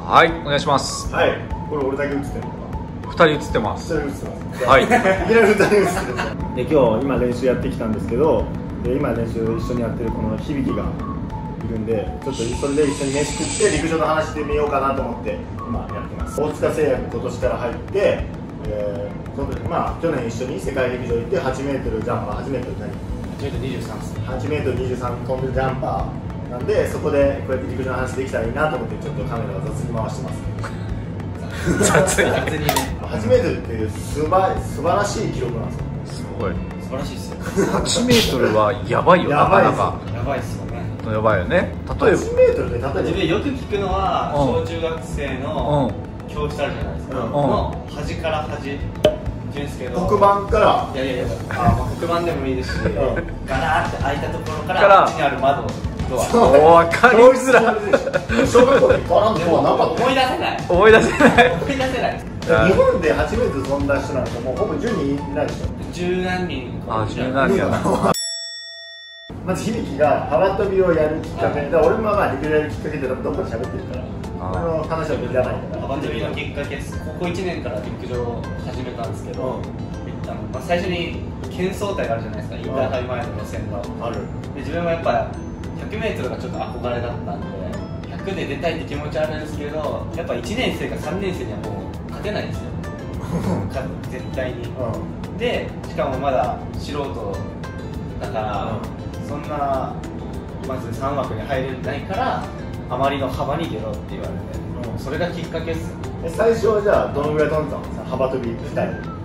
はい、お願いします。 はい、これ俺だけ映ってるのかな。 2人映ってます。 2人映ってます。 はい。 いきなり2人映ってる。で、今日今練習やってきたんですけど、で今練習一緒にやってるこの響がいるんで、ちょっとそれで一緒に飯食って陸上の話してみようかなと思って今やってます。大塚製薬今年から入って、その時まあ去年一緒に世界陸上行って8メートルジャンパー、8メートル何？8メートル23飛んでるジャンパーなんで、そこでこうやって陸上の話できたらいいなと思ってちょっとカメラを雑に回してます。 雑にね。 8メートルっていう素晴らしい記録なんですよ。 すごい。 素晴らしいですよ。 8メートルはやばいよ、なかなか。 やばいですよね。 やばいよね。例えば 8メートルで例えば自分よく聞くのは小中学生の教室あるじゃないですか。の端から端って言うんですけど。 黒板から。 いや黒板でもいいですし、ガラーって開いたところからこっちにある窓。 分かりづらい。 小学校でガランとはなかった。 思い出せない。 思い出せない。 思い出せない。 日本で8メートル飛んだ人なんかもうほぼ10人いないでしょ。 10何人あ、10何人やな。 まず響が幅跳びをやるきっかけで、俺もまあ陸上やるきっかけでどこで喋ってるから、この話はいらないから。 幅跳びのきっかけです。高校1年から陸上を始めたんですけど、最初に県総体があるじゃないですか。インターハイ前の予選がある。で自分はやっぱ100メートルがちょっと憧れだったんで、100で出たいって気持ちあるんですけど、やっぱ1年生か3年生にはもう勝てないんですよ。絶対に。でしかもまだ素人だから、そんなまず3枠に入れないからあまりの幅に出ろって言われて、それがきっかけです。 最初はじゃあどのぐらい飛んだの？幅跳び自体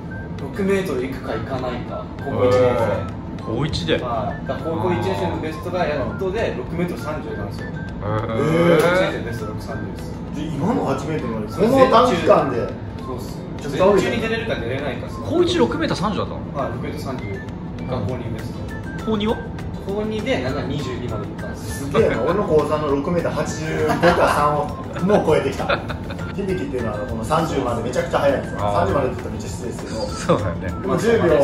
6メートルいくかいかないか。高校1年生。 高1で。 高校1年生のベストがやっとで6メートル30なんですよ。1年生ベスト630です。 今の8メートルまでその短期間で。 そうっす。全中に出れるか出れないか。 高1 6メートル30だったの？ はい、6メートル30が高2ベスト。 高2は？ 高2で722までいったんです。 すげえな。俺の高3の6メートル85か3をもう超えてきた。響っていうのはこの30までめちゃくちゃ速いんですよ。30までって言ったらめっちゃ失礼ですけど。 そうだよね。 でも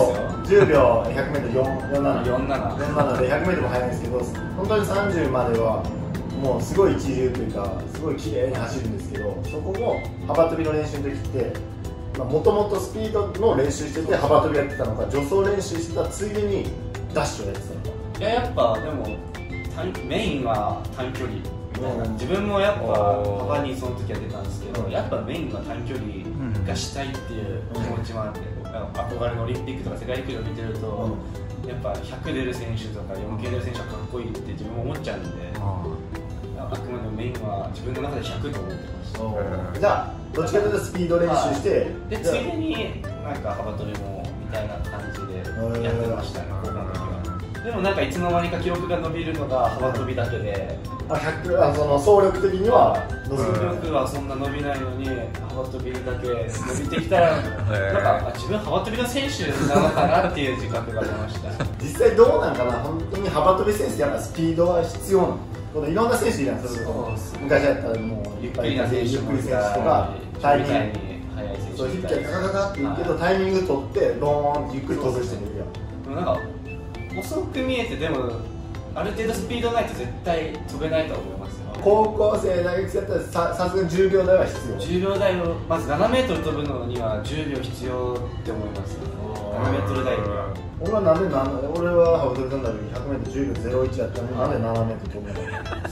10秒100メートル47で100メートルも速いんですけど、本当に30まではもうすごい一流というかすごい綺麗に走るんですけど、そこも幅跳びの練習の時ってもともとスピードの練習してて幅跳びやってたのか、助走練習してたついでにダッシュをやってたのか。 いや、やっぱでもメインは短距離みたいな。自分もやっぱ幅にその時は出たんですけど、やっぱメインは短距離がしたいっていう気持ちもあって、憧れのオリンピックとか世界陸上見てると、やっぱ100出る選手とか4K出る選手はかっこいいって自分も思っちゃうんで、あくまでもメインは自分の中で100と思ってました。 じゃあどっちかというとスピード練習して、 でついでになんか幅跳びもみたいな感じでやってましたね、高校の時は。でもなんかいつの間にか記録が伸びるのが幅跳びだけで、 その走力的には走力はそんな伸びないのに幅跳びだけ伸びてきたらなんか自分幅跳びの選手なのかなっていう自覚が出ました。 実際どうなんかな。本当に幅跳び選手ってやっぱスピードは必要なの？このいろんな選手いるんですよ。昔だったらもうゆっくりな選手とかタイミング速い選手そう、ヒッキャガガガって言うけどタイミング取ってドーンってゆっくり飛ぶ人もいるやん。 でもなんか遅く見えて、でもある程度スピードないと絶対飛べないと思いますよ。 高校生大学生だったらさすがに10秒台は必要。 10秒台をまず7メートル飛ぶのには10秒必要って思いますよ。7メートル台には。 俺は幅跳び飛んだ時100メートル10秒01やったのになんで7メートル飛ぶ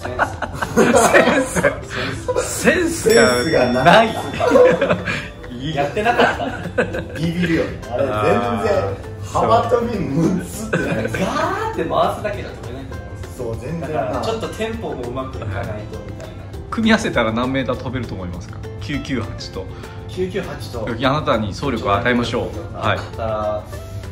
の？ センスがない。 やってなかった。 ビビるよね。あれ全然幅跳びむつってないですか。 ガーって回すだけじゃ飛べないと思うんですよ。 そう、全然だからちょっとテンポもうまくいかないとみたいな。 組み合わせたら何メーター飛べると思いますか？998と 998とあなたに走力を与えましょう。はい。 だったら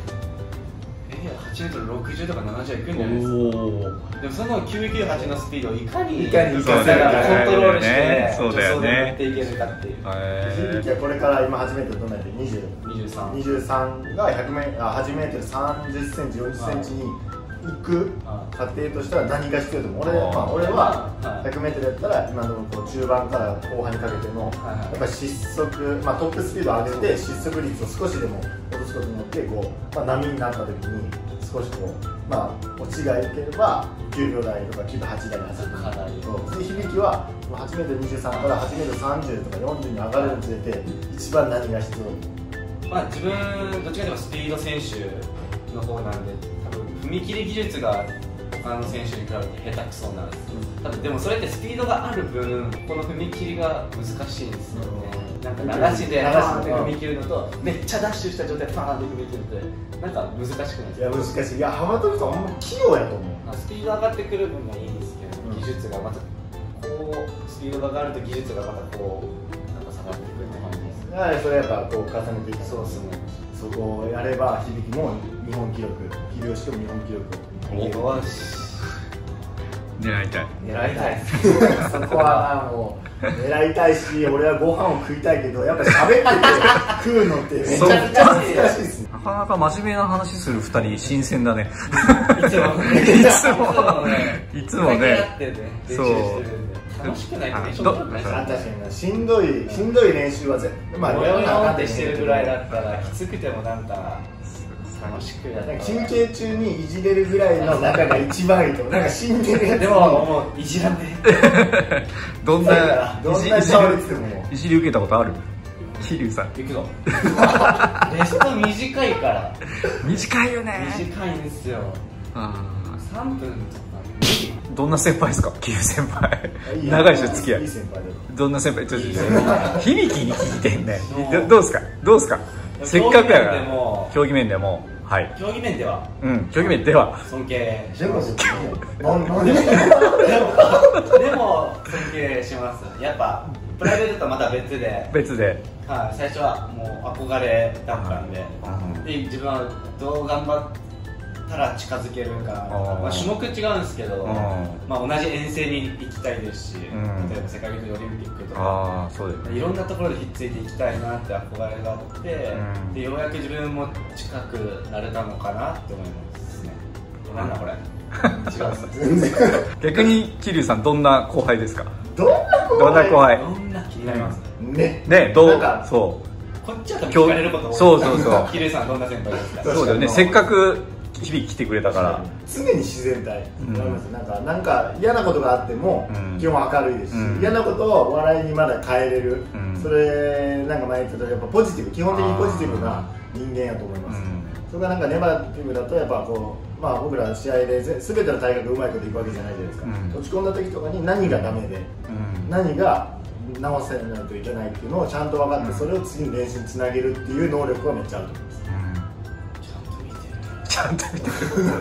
8メートル60とか70いくんじゃないですか。でもその998のスピードをいかにコントロールして助走で持っていけるかっていう。 響はこれから今8メートル飛んだって23が8メートル30センチ40センチに行く過程としたら何が必要と思う？俺は100メートルやったら今の中盤から後半にかけてのやっぱり失速、トップスピードを上げて失速率を少しでも落とすことによって波になった時に少し落ちが良ければいけ 9秒台とか9秒8台に走ってる。響は 8m23 から 8m30 とか40に上がるにつれて一番何が必要？ まあ自分どっちかというとスピード選手の方なんで、多分踏み切り技術が他の選手に比べて下手くそなんですよ。多分でもそれってスピードがある分この踏み切りが難しいんですよね。なんか流しでパーンって踏み切るのとめっちゃダッシュした状態でパーンって踏み切るってなんか難しくないですか？ いや難しい。いや幅跳びとほんま器用やと思う。 スピード上がってくる分がいいんですけど、技術がまたこうスピードが上がると技術がまたこうなんか下がってくるって感じです。 やはりそれやっぱこう重ねていく。 そうですね。 そこをやれば響も日本記録、秀吉とも日本記録をよし狙いたい。 狙いたい。 そこはもう狙いたいし、俺はご飯を食いたいけど、やっぱり喋ってて食うのってめちゃくちゃ難しいですね。 なかなか真面目な話する2人新鮮だね。 いつもいつもね。 そう。楽しくないとテンション高くないですか？ 確かにしんどい練習はまあやらなかったりしてるぐらいだったらきつくてもなんか楽しくやったら休憩中にいじれるぐらいの仲が一番いいと。なんか死んでるやつでももういじらんでどんな倒れててもいじり受けたことある？桐生さん行くぞ。レスト短いから短いよね。 短いんですよ。3分とかどんな先輩ですか？桐生先輩長い人付き合い。 いい先輩だよ。 どんな先輩？響に聞いてんね。どうですか？どうですか？せっかくやから競技面でも、はい、 競技面では、 競技面では尊敬しでもます。でも尊敬します。やっぱプライベートとはまた別で、はい、最初はもう憧れだったんで、で自分はどう頑張ったら近づけるかなとか、まあ、種目違うんですけど、まあ、同じ遠征に行きたいですし、例えば世界陸上オリンピックとか、いろんなところでひっついていきたいなって憧れがあって、でようやく自分も近くなれたのかなって思いますね。なんだこれ違うっす。 逆に桐生さんどんな後輩ですか？ どんな後輩？ どんな気になりますね。どうかそうこっちは聞かれること多い。 そう桐生さんどんな先輩ですか？ そうだよね。せっかく響来てくれたから常に自然体なんか嫌なことがあっても基本明るいですし、嫌なことを笑いにまだ変えれる、それなんか前言ってたやっぱポジティブ、基本的にポジティブな人間やと思います。それがなんかネガティブだとやっぱこう、まあ僕ら試合で全ての体格うまいこといくわけじゃないじゃないですか。落ち込んだ時とかに何がダメで何が直せないといけないっていうのをちゃんと分かって、それを次の練習につなげるっていう能力はめっちゃあると思います。 ちゃんと見て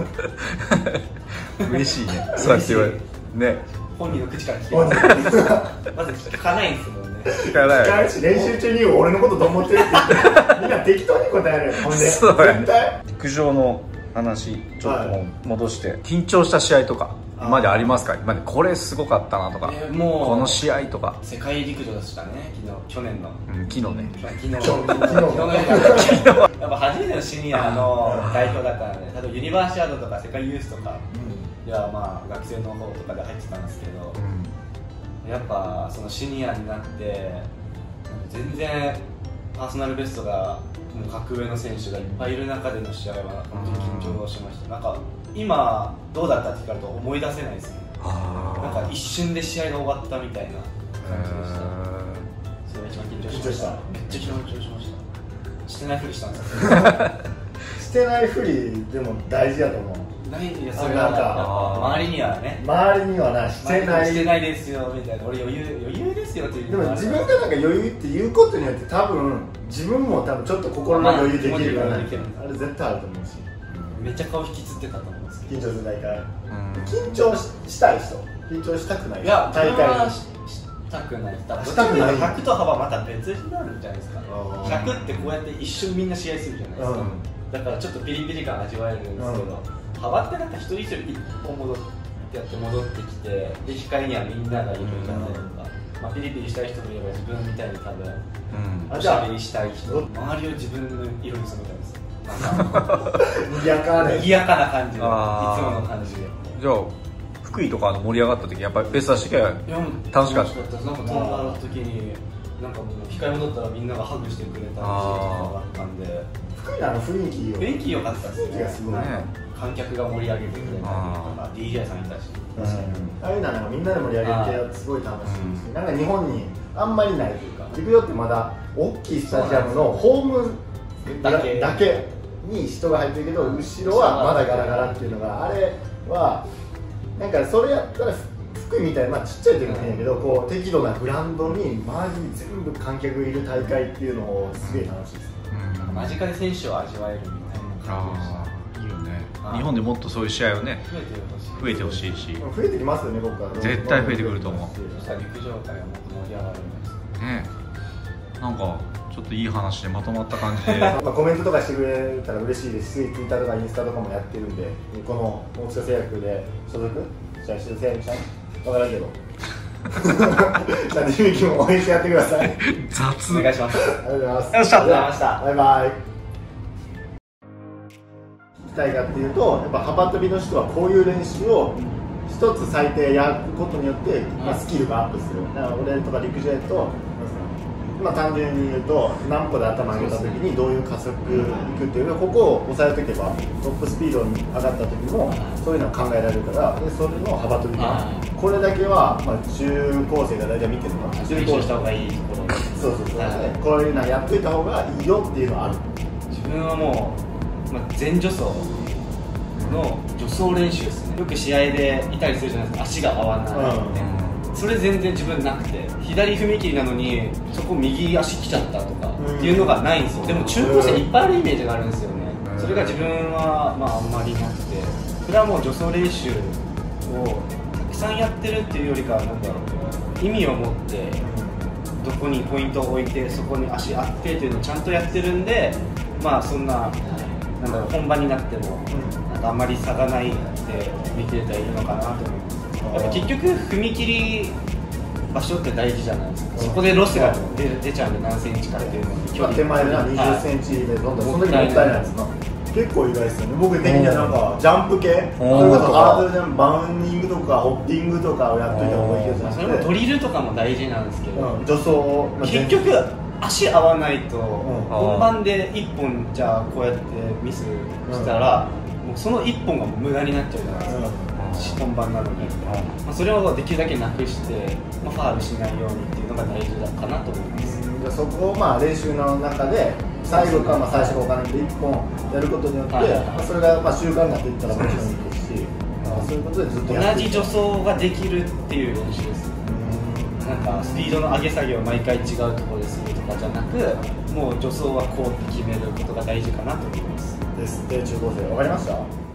る。嬉しいね。そうやって言われるね。 本人の口から聞けまず聞かないんですもんね。 聞かないし、練習中に俺のことどう思ってるって言ってみんな適当に答えるよ。ほんで絶対陸上の話ちょっと戻して、緊張した試合とか今までありますか？今までこれすごかったなとか、もうこの試合とか。 世界陸上でしたね、去年の。 昨日ね。 やっぱ初めてのシニアの代表だったので、例えばユニバーシアードとか世界ユースとかではまあ学生の方とかで入ってたんですけど、やっぱそのシニアになって全然パーソナルベストがもう格上の選手がいっぱいいる中での試合は本当に緊張しました。なんか今どうだったって聞かれると思い出せないですね。なんか一瞬で試合が終わったみたいな感じでした。それが一番緊張しました。めっちゃ緊張しました。してないふりしたんですよ。 してないふりでも大事だと思う。 いやそれはなんか周りにはね、 周りにはなしてないですよみたいな、俺余裕ですよっていう。 でも自分がなんか余裕って言うことによって多分自分も多分ちょっと心の余裕できるから、あれ絶対あると思うし、 めっちゃ顔引きつってたと思うんですけど、 緊張する大会、緊張したい人、緊張したくない人、 いや大会にしたくない人、100と幅また別になるんじゃないですか。100ってこうやって一瞬みんな試合するじゃないですか。だからちょっとピリピリ感味わえるんですけど、幅ってなんか一人一人一本戻ってやって戻ってきて、で控えにはみんながいるじゃないですか。まあピリピリしたい人もいれば自分みたいに多分おしゃべりしたい人、周りを自分の色に染めたんですよ。賑やかな感じで、いつもの感じで。 じゃあ福井とか盛り上がった時やっぱりベスト出しが楽しかった。 なんか飛んだ時になんかもう控え戻ったらみんながハグしてくれたりとかがあったんで、 福井の雰囲気良かったですね。 すごい観客が盛り上げてくれたりとか DJ さんいたし、 ああいうのはなんかみんなで盛り上げてすごい楽しいし、なんか日本にあんまりないというか、陸上ってまだ大きいスタジアムのホームだけに人が入ってるけど、後ろはまだガラガラっていうのが、あれはなんかそれやったら福井みたいな、ちっちゃい時も変やけど、こう適度なグラウンドに周りに全部観客いる大会っていうのをすげえ楽しいです。 間近で選手を味わえるみたいな感じでした。いいよね。日本でもっとそういう試合をね増えてほしいし、 増えてきますよね。僕は絶対増えてくると思う。 そしたら陸上界はもっと盛り上がるんですね。なんかちょっといい話でまとまった感じでコメントとかしてくれたら嬉しいですし、Twitter とかインスタとかもやってるんで、この大塚製薬で所属してる製薬社員分からんけどじゃあ響も応援してやってください。 雑。 お願いします。 ありがとうございます。 ありがとうございました。 バイバイ。聞きたいかっていうと、やっぱ幅跳びの人はこういう練習を一つ最低やることによって、スキルがアップする。だから俺とか陸上やと、単純に言うと何歩で頭上げた時にどういう加速いくっていう、ここを押さえとけばトップスピードに上がった時もそういうのを考えられるから、でそれの幅跳びこれだけは、中高生が大体見てるのかな、 練習した方がいいところ。 そうこういうのやっといた方がいいよっていうのはある。 自分はもう、全助走の助走練習ですね。よく試合でいたりするじゃないですか、足が合わないみたいな。それ全然自分なくて、左踏み切りなのにそこ右足来ちゃったとかっていうのがないんですよ。でも中高生いっぱいあるイメージがあるんですよね。それが自分はあんまりなくて、それはもう助走練習をたくさんやってるっていうよりかは、なんだろう、意味を持ってどこにポイントを置いてそこに足あってっていうのをちゃんとやってるんで、そんな、なんだろう、本番になってもなんかあんまり差がないで見てたらいいのかなと思います。やっぱ結局踏み切り場所って大事じゃないですか。そこでロスが出ちゃうんで、何センチかっていうのに手前で20センチでどんどん、その時もったいないですか。結構意外ですよね。僕的にはなんかジャンプ系、それこそハードルでバウンディングとかホッピングとかをやっといた方がいいけど、 それもドリルとかも大事なんですけど、 助走結局足合わないと本番で1本じゃあこうやってミスしたら、もうその1本が無駄になっちゃうじゃないですか。本番なのに、それをできるだけなくして、ファウルしないようにっていうのが大事だかなと思います。 じゃあそこを練習の中で最後か最初か分からないけど1本やることによって、それが習慣になっていったらもちろんいいですし、そういうことでずっとやっていく。 同じ助走ができるっていう練習です。なんかスピードの上げ下げを毎回違うところでするとかじゃなく、もう助走はこうって決めることが大事かなと思います。 ですって。中高生分かりました？